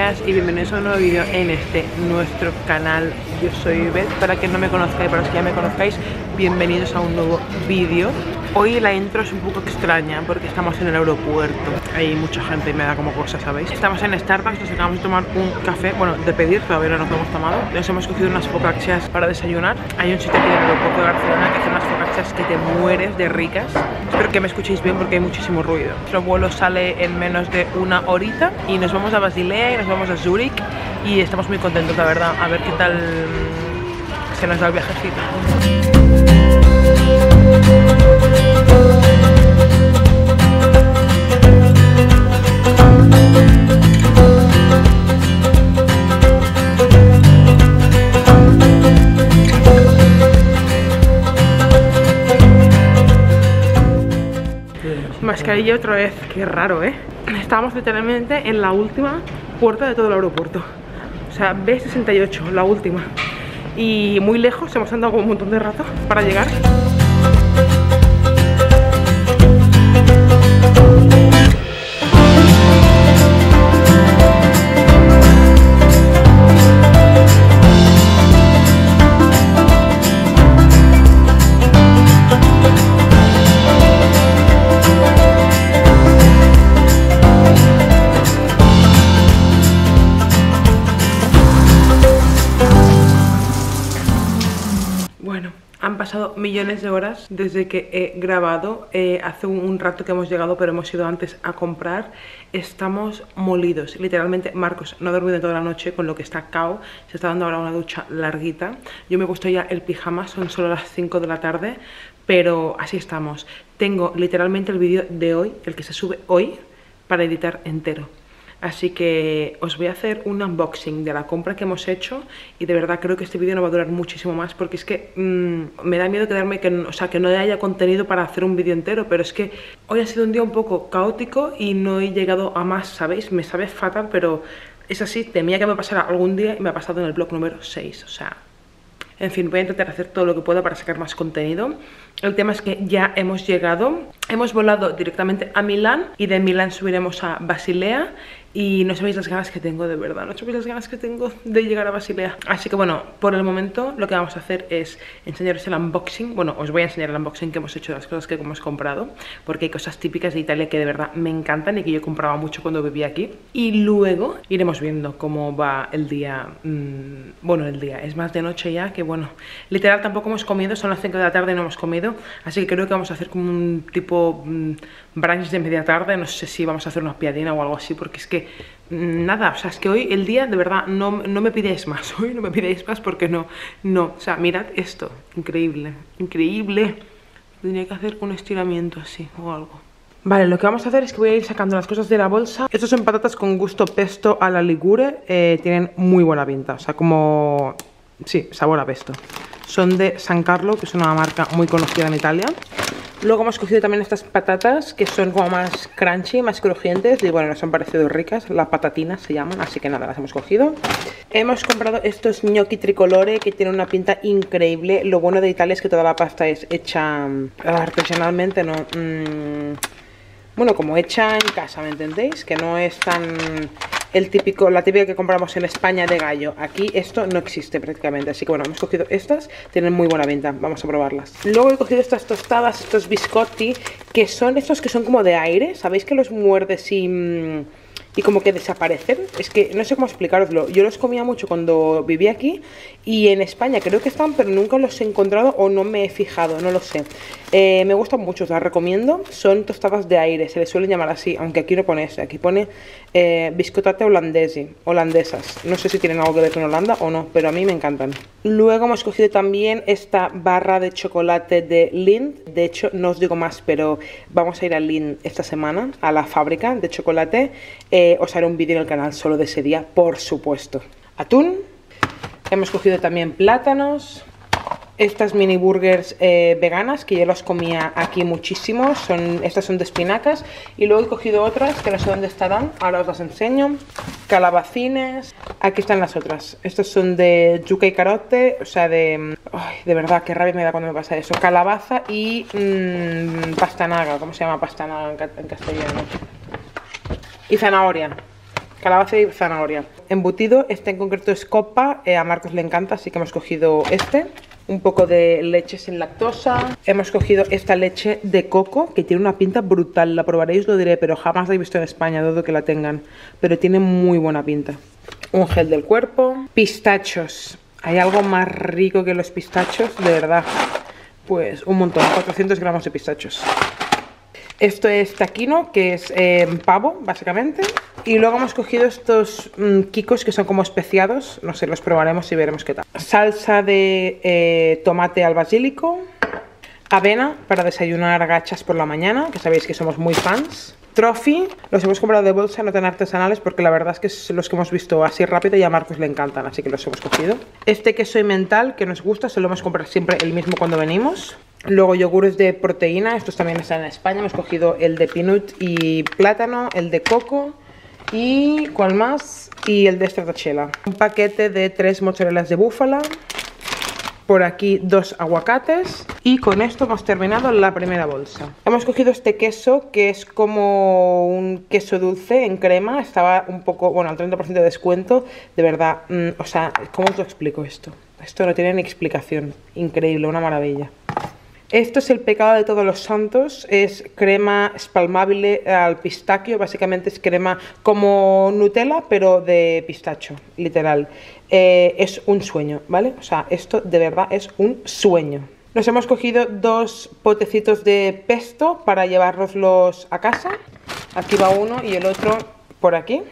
días y bienvenidos a un nuevo vídeo en nuestro canal. Yo soy Beth, para que no me conozcáis, para los que ya me conozcáis, bienvenidos a un nuevo vídeo. Hoy la intro es un poco extraña porque estamos en el aeropuerto. Hay mucha gente y me da como cosa, ¿sabéis? Estamos en Starbucks, nos acabamos de tomar un café, bueno, de pedir, todavía no nos lo hemos tomado. Nos hemos cogido unas focaccias para desayunar. Hay un sitio aquí en el aeropuerto de Barcelona que hace unas focaccias que te mueres de ricas. Espero que me escuchéis bien porque hay muchísimo ruido. Nuestro vuelo sale en menos de una horita y nos vamos a Basilea y nos vamos a Zúrich y estamos muy contentos, la verdad. A ver qué tal se nos da el viajecito. Mascarilla otra vez, qué raro, ¿eh? Estábamos literalmente en la última puerta de todo el aeropuerto. O sea, B68, la última. Y muy lejos, hemos andado como un montón de rato para llegar. Han pasado millones de horas desde que he grabado. Hace un rato que hemos llegado, pero hemos ido antes a comprar. Estamos molidos, literalmente. Marcos no ha dormido toda la noche, con lo que está cao. Se está dando ahora una ducha larguita. Yo me he puesto ya el pijama, son solo las 5 de la tarde, pero así estamos. Tengo literalmente el vídeo de hoy, el que se sube hoy, para editar entero. Así que os voy a hacer un unboxing de la compra que hemos hecho y de verdad creo que este vídeo no va a durar muchísimo más porque es que me da miedo quedarme, que no haya contenido para hacer un vídeo entero, pero es que hoy ha sido un día un poco caótico y no he llegado a más, ¿sabéis? Me sabe fatal, pero es así, temía que me pasara algún día y me ha pasado en el vlog número 6, o sea... En fin, voy a intentar hacer todo lo que pueda para sacar más contenido. El tema es que ya hemos llegado. Hemos volado directamente a Milán y de Milán subiremos a Basilea. Y no sabéis las ganas que tengo, de verdad. No sabéis las ganas que tengo de llegar a Basilea. Así que bueno, por el momento lo que vamos a hacer es enseñaros el unboxing. Bueno, os voy a enseñar el unboxing que hemos hecho de las cosas que hemos comprado, porque hay cosas típicas de Italia que de verdad me encantan y que yo compraba mucho cuando vivía aquí. Y luego iremos viendo cómo va el día. Bueno, el día es más de noche ya, que bueno, literal tampoco hemos comido, son las 5 de la tarde y no hemos comido. Así que creo que vamos a hacer como un tipo brunch de media tarde. No sé si vamos a hacer una piadina o algo así, porque es que nada, o sea, es que hoy el día de verdad no me pidáis más. Hoy no me pidáis más porque no, o sea, mirad esto, increíble, increíble. Tendría que hacer un estiramiento así o algo. Vale, lo que vamos a hacer es que voy a ir sacando las cosas de la bolsa. Estos son patatas con gusto pesto a la ligure, tienen muy buena pinta, o sea, como... sí, sabor a pesto. Son de San Carlo, que es una marca muy conocida en Italia. Luego hemos cogido también estas patatas que son como más crunchy, más crujientes. Y bueno, nos han parecido ricas. Las patatinas se llaman, así que nada, las hemos cogido. Hemos comprado estos gnocchi tricolore que tienen una pinta increíble. Lo bueno de Italia es que toda la pasta es hecha artesanalmente, ¿no? Bueno, como hecha en casa, ¿me entendéis? Que no es tan... la típica que compramos en España de gallo. Aquí esto no existe prácticamente. Así que bueno, hemos cogido estas, tienen muy buena pinta. Vamos a probarlas. Luego he cogido estas tostadas, estos biscotti, que son estos que son como de aire. ¿Sabéis que los muerdes y como que desaparecen? Es que no sé cómo explicaroslo. Yo los comía mucho cuando vivía aquí y en España creo que están, pero nunca los he encontrado o no me he fijado, no lo sé. Me gustan mucho, os las recomiendo. Son tostadas de aire, se les suelen llamar así, aunque aquí no pone ese. Aquí pone biscottate holandesas. No sé si tienen algo que ver con Holanda o no, pero a mí me encantan. Luego hemos cogido también esta barra de chocolate de Lindt. De hecho, no os digo más, pero vamos a ir a Lindt esta semana, a la fábrica de chocolate. Os haré un vídeo en el canal solo de ese día, por supuesto. Atún. Hemos cogido también plátanos. Estas mini burgers veganas, que yo las comía aquí muchísimo. Estas son de espinacas. Y luego he cogido otras que no sé dónde estarán, ahora os las enseño. Calabacines. Aquí están las otras. Estas son de yuca y carote, o sea de... Ay, de verdad, qué rabia me da cuando me pasa eso. Calabaza y pastanaga. ¿Cómo se llama pastanaga en castellano? Y zanahoria. calabaza y zanahoria. Embutido, este en concreto es copa, a Marcos le encanta, así que hemos cogido este. Un poco de leche sin lactosa. Hemos cogido esta leche de coco que tiene una pinta brutal. La probaréis, os lo diré, pero jamás la he visto en España, dudo que la tengan. Pero tiene muy buena pinta. Un gel del cuerpo. Pistachos. ¿Hay algo más rico que los pistachos? De verdad. Pues un montón, 400 gramos de pistachos. Esto es taquino, que es pavo, básicamente. Y luego hemos cogido estos kikos que son como especiados. No sé, los probaremos y veremos qué tal. Salsa de tomate al basílico. Avena para desayunar gachas por la mañana, que sabéis que somos muy fans. Trophy, los hemos comprado de bolsa, no tan artesanales, porque la verdad es que los que hemos visto así rápido y a Marcos le encantan, así que los hemos cogido. Este queso emmental que nos gusta, solemos comprar siempre el mismo cuando venimos. Luego yogures de proteína, estos también están en España, hemos cogido el de peanut y plátano, el de coco y ¿cuál más? Y el de stracciatella. Un paquete de 3 mozzarellas de búfala. Por aquí 2 aguacates y con esto hemos terminado la primera bolsa. Hemos cogido este queso que es como un queso dulce en crema, estaba un poco, bueno, al 30% de descuento, de verdad, o sea, ¿cómo os lo explico esto? Esto no tiene ni explicación, increíble, una maravilla. Esto es el pecado de todos los santos, es crema espalmable al pistacho, básicamente es crema como Nutella, pero de pistacho, literal. Es un sueño, ¿vale? O sea, esto de verdad es un sueño. Nos hemos cogido 2 potecitos de pesto para llevárnoslos a casa. Aquí va uno y el otro por aquí.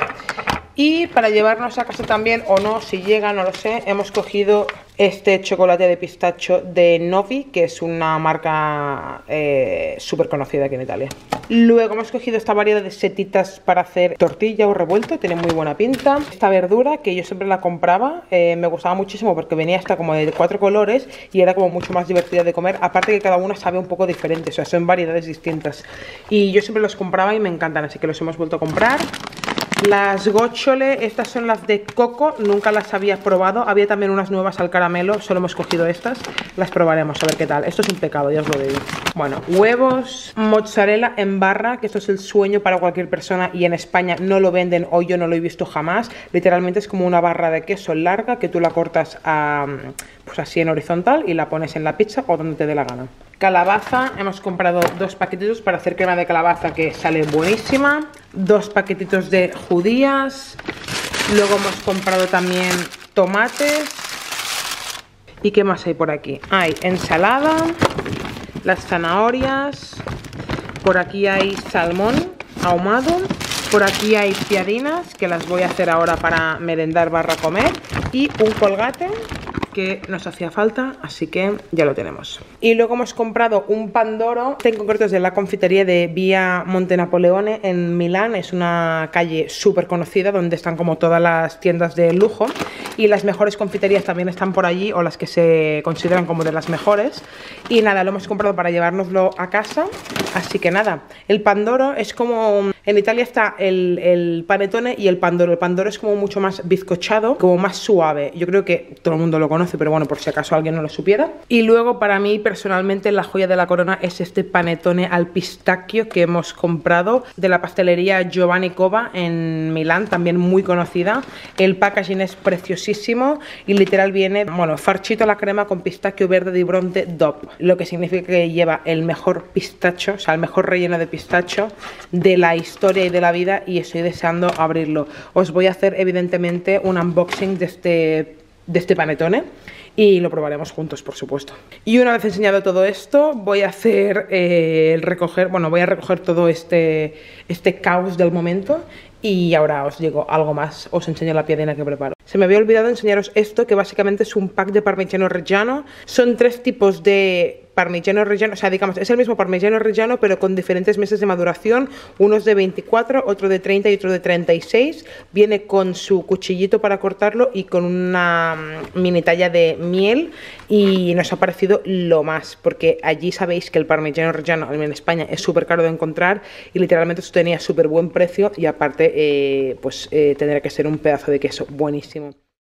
Y para llevarnos a casa también, o no, si llega, no lo sé, hemos cogido este chocolate de pistacho de Novi, que es una marca súper conocida aquí en Italia. Luego hemos cogido esta variedad de setitas para hacer tortilla o revuelto, tiene muy buena pinta. Esta verdura, que yo siempre la compraba, me gustaba muchísimo porque venía hasta como de 4 colores y era como mucho más divertida de comer. Aparte que cada una sabe un poco diferente, o sea, son variedades distintas. Y yo siempre los compraba y me encantan, así que los hemos vuelto a comprar. Las gocciole, estas son las de coco, nunca las había probado. Había también unas nuevas al caramelo, solo hemos cogido estas. Las probaremos, a ver qué tal. Esto es un pecado, ya os lo digo. Bueno, huevos, mozzarella en barra, que esto es el sueño para cualquier persona y en España no lo venden o yo no lo he visto jamás. Literalmente es como una barra de queso larga que tú la cortas pues así en horizontal y la pones en la pizza o donde te dé la gana. Calabaza, hemos comprado 2 paquetitos para hacer crema de calabaza que sale buenísima. 2 paquetitos de judías. Luego hemos comprado también tomates. ¿Y qué más hay por aquí? Hay ensalada, las zanahorias. Por aquí hay salmón ahumado. Por aquí hay piadinas que las voy a hacer ahora para merendar barra comer. Y un colgate que nos hacía falta, así que ya lo tenemos. Y luego hemos comprado un pandoro, este en concreto es de la confitería de Vía Monte Napoleone en Milán, es una calle súper conocida donde están como todas las tiendas de lujo y las mejores confiterías también están por allí, o las que se consideran como de las mejores. Y nada, lo hemos comprado para llevárnoslo a casa, así que nada, el pandoro es como, en Italia está el panettone y el pandoro es como mucho más bizcochado, como más suave, yo creo que todo el mundo lo conoce, pero bueno, por si acaso alguien no lo supiera. Y luego para mí personalmente la joya de la corona es este panettone al pistacchio que hemos comprado de la pastelería Giovanni Cova en Milán, también muy conocida. El packaging es preciosísimo y literal viene, bueno, farchito a la crema con pistacchio verde di Bronte DOP, lo que significa que lleva el mejor pistacho, o sea, el mejor relleno de pistacho de la historia y de la vida, y estoy deseando abrirlo. Os voy a hacer evidentemente un unboxing de este panettone y lo probaremos juntos, por supuesto. Y una vez enseñado todo esto, voy a hacer voy a recoger todo este caos del momento y ahora os digo algo más, os enseño la piadina que preparo. Se me había olvidado enseñaros esto, que básicamente es un pack de parmigiano reggiano. Son 3 tipos de parmigiano reggiano, o sea, digamos, es el mismo parmigiano reggiano, pero con diferentes meses de maduración. Uno es de 24, otro de 30 y otro de 36. Viene con su cuchillito para cortarlo y con una mini talla de miel. Y nos ha parecido lo más, porque allí sabéis que el parmigiano reggiano en España es súper caro de encontrar y literalmente esto tenía súper buen precio y aparte tendría que ser un pedazo de queso buenísimo.